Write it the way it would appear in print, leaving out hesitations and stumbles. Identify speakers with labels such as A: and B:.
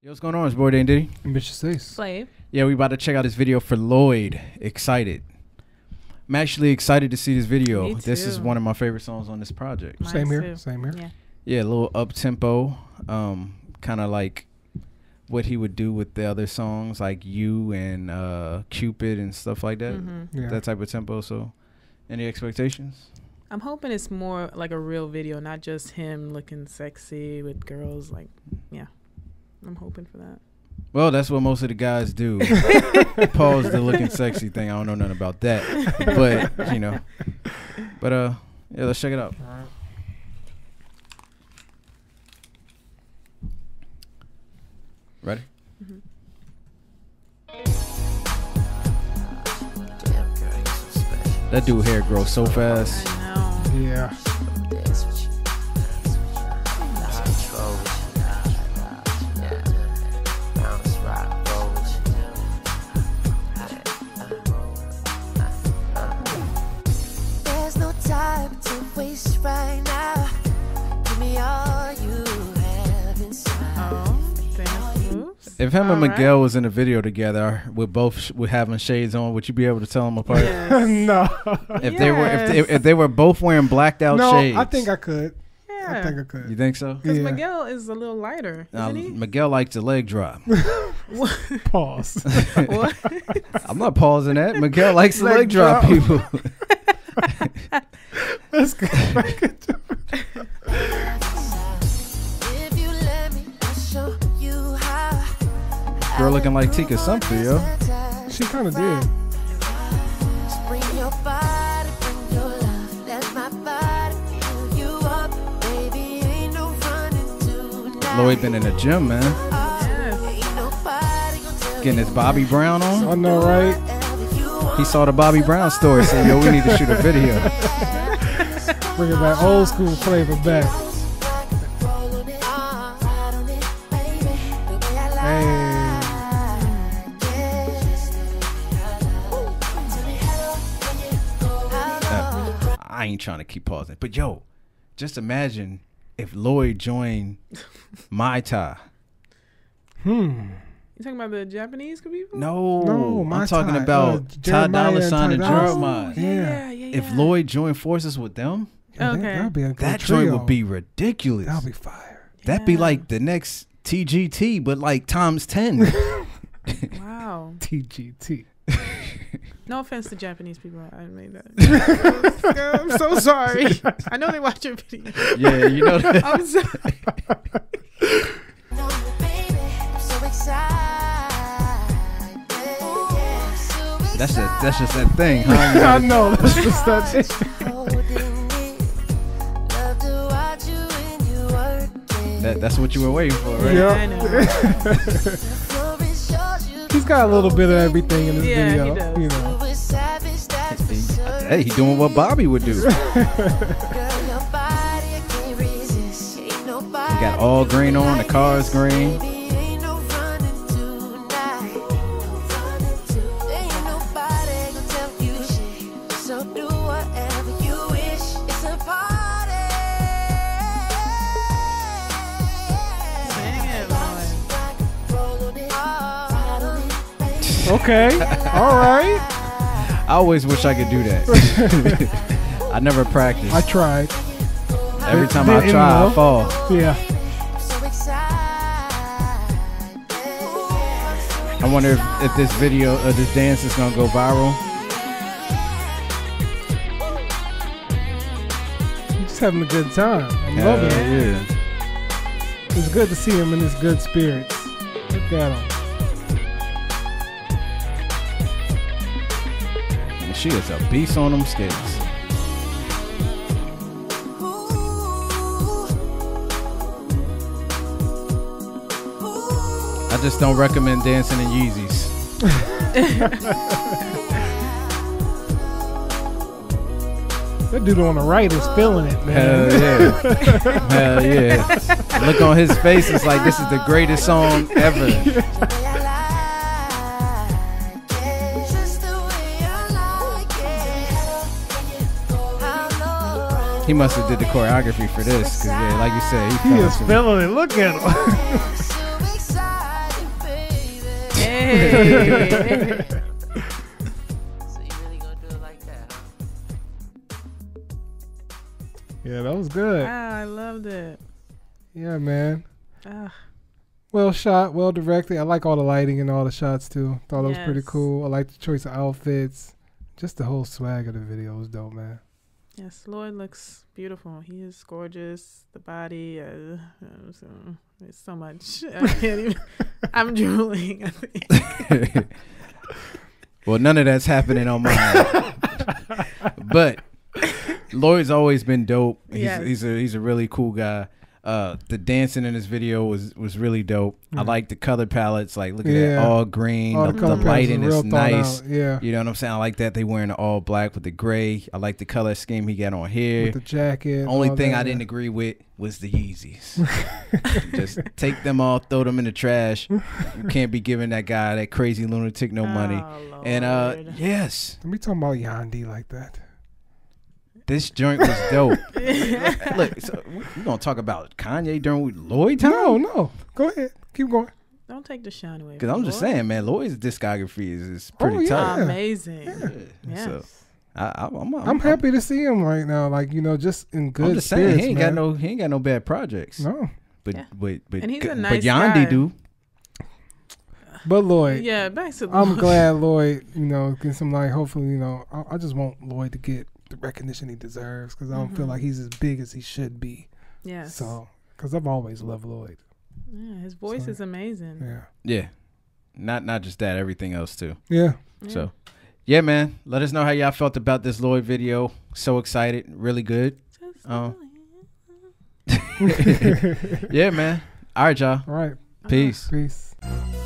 A: Yo, what's going on? It's Boy Dane Diddy.
B: Ambitious Ace.
C: Slave.
A: Yeah, we about to check out this video for Lloyd. Excited. I'm actually excited to see this video.
C: Me
A: This is
C: too.
A: one of my favorite songs on this project.
C: Mine
B: Same here.
C: too.
B: Same here.
C: Yeah.
A: Yeah, a little up-tempo. Kind of like what he would do with the other songs, like You and Cupid and stuff like that.
B: Yeah.
A: That type of tempo. So, any expectations?
C: I'm hoping it's more like a real video, not just him looking sexy with girls. Like, yeah. I'm hoping for that.
A: Well, that's what most of the guys do. Pause the looking sexy thing. I don't know nothing about that. But, you know. But, yeah, let's check it out.
B: All right.
A: Ready? That dude hair grows so fast.
C: I know.
B: Yeah.
D: There's no time to waste right now. Give me all you have inside.
C: Oh, dance moves.
A: If him and
C: All right.
A: Miguel was in a video together with both with having shades on, would you be able to tell them apart?
C: Yes.
B: No.
A: If they were both wearing blacked out
B: No,
A: shades,
B: I think I could.
C: Yeah.
B: I think I could.
A: You think so?
C: Because
B: Yeah.
C: Miguel is a little lighter, isn't he?
A: Miguel likes the leg drop.
C: What?
B: Pause.
C: What?
A: I'm not pausing that. Miguel likes the
B: Leg
A: leg drop,
B: drop.
A: people.
B: Let's go back into
D: If you let me, I'll show you how.
A: Girl looking like Tika Sumpter, yo.
B: She kind of did.
D: Just bring your body, bring your love. Let my body fill you up. Baby, ain't no running tonight.
A: Lloyd been in the gym, man.
C: Yes.
D: Ain't nobody gonna tell
A: Getting his Bobby Brown
B: I
A: on.
B: know, right?
D: whatever you want.
A: He saw the Bobby Brown story, said, yo, we need to shoot a video.
B: Bringing that old school flavor back. Hey.
A: I ain't trying to keep pausing. But, yo, just imagine if Lloyd joined Mai Tai.
B: Hmm.
C: You talking about the Japanese people?
B: No, Mai
A: I'm talking
B: Tai.
A: about Ty
B: Jeremiah
A: Dolla
B: and
A: Sign and
B: Ty Dolla
A: Jeremiah.
B: Sign.
C: Yeah.
A: If Lloyd joined forces with them,
B: Yeah,
C: Okay.
B: That'd be a good
A: that
B: trio.
A: joint would be ridiculous.
B: That'd be fire.
A: That'd be
C: Yeah.
A: like the next TGT, but like times 10.
C: Wow.
B: TGT.
C: No offense to Japanese people. I made that. I'm so sorry. I know they watch your video.
A: Yeah, you know that.
C: I'm sorry.
D: No, baby, I'm so excited.
A: That's just that thing, huh? You
B: I
A: gotta-
B: know. That's just that shit.
D: Holding me. Love to watch you when you work it.
A: that's what you were waiting for, right?
B: Yeah.
C: I know.
D: The floor is yours, you
B: He's got a little bit of everything in his
C: Yeah, he
B: video.
C: does.
B: You know.
D: do it savage, that's for sure.
A: Hey, he doing what Bobby would do. He
D: Girl, your body, I can't resist. Ain't nobody
A: got all green on, the car's green.
D: Baby, ain't no running tonight. Ain't nobody gonna tell you shit. So do whatever you wish. It's a party.
C: Dang it, Lloyd.
D: Roll on it, ride on it, baby.
B: Okay. All right.
A: I always wish I could do that. I never practiced.
B: I tried.
A: Every time
B: Didn't
A: I try, I
B: know.
A: fall.
B: Yeah.
D: So excited.
A: I wonder if this video or this dance is gonna go viral.
B: He's just having a good time. I'm loving it.
A: Yeah.
B: It's good to see him in his good spirits. Look at him.
A: And she is a beast on them skates. I just don't recommend dancing in Yeezys.
B: That dude on the right is feeling it,
A: Hell
B: man.
A: yeah. Hell yeah. Look on his face, it's like this is the greatest song ever. He must have did the choreography for this, cause yeah, like you said,
B: He is
A: fell into
B: feeling it. Look at him.
C: Hey.
D: So you really gonna do it like that, huh?
B: Yeah, that was good.
C: Wow, I loved it.
B: Yeah, man.
C: Ah,
B: Well shot, well directed. I like all the lighting and all the shots too. Thought it was pretty
C: Yes.
B: cool. I like the choice of outfits. Just the whole swag of the video was dope, man.
C: yes, Lloyd looks beautiful. He is gorgeous. The body, it's so much. I can't even. I'm drooling. I think.
A: Well, none of that's happening on mine. But Lloyd's always been dope.
C: Yes.
A: He's a really cool guy. The dancing in this video was really dope. I like the color palettes. Like, look at that, all green.
B: All
A: The
B: color palettes
A: lighting
B: was
A: is
B: real thought
A: nice.
B: out. Yeah.
A: You know what I'm saying? I like that they wearing the all black with the gray. I like the color scheme he got on here.
B: With the jacket.
A: Only
B: all
A: thing
B: that,
A: I didn't agree with was the Yeezys. Just take them all, throw them in the trash. You can't be giving that guy, that crazy lunatic, no money.
C: Oh,
A: And
C: Lord.
A: yes,
B: Don't be talking about Yandi like that.
A: this joint was dope. Look, so we're gonna talk about Kanye during Lloyd time.
B: No. Go ahead. Keep going.
C: Don't take the shine away.
A: Because
C: from
A: I'm just
C: Lloyd.
A: saying, man, Lloyd's discography is pretty
B: yeah.
A: tight.
C: Amazing.
A: Yeah. So
C: Yes.
B: I'm happy to see him right now. Like, you know, just in good
A: I'm just saying,
B: spirits,
A: he ain't
B: man.
A: got no bad projects.
B: No.
A: But
C: Yeah.
A: but
C: And he's a
A: but
C: nice
A: Yandi
C: guy.
A: do.
B: But Lloyd,
C: Yeah, back to
B: I'm
C: Lloyd.
B: glad Lloyd, you know, get some, like, hopefully, you know, I just want Lloyd to get the recognition he deserves because I don't feel like he's as big as he should be.
C: Yes.
B: So, because I've always loved Lloyd.
C: Yeah, his voice
B: So,
C: is amazing.
B: Yeah.
A: Yeah. Not just that, everything else too.
B: Yeah.
A: So yeah, man. Let us know how y'all felt about this Lloyd video. So excited. Really good.
C: Just
A: Yeah, man. All right, y'all.
B: All right.
A: Peace.
B: Peace.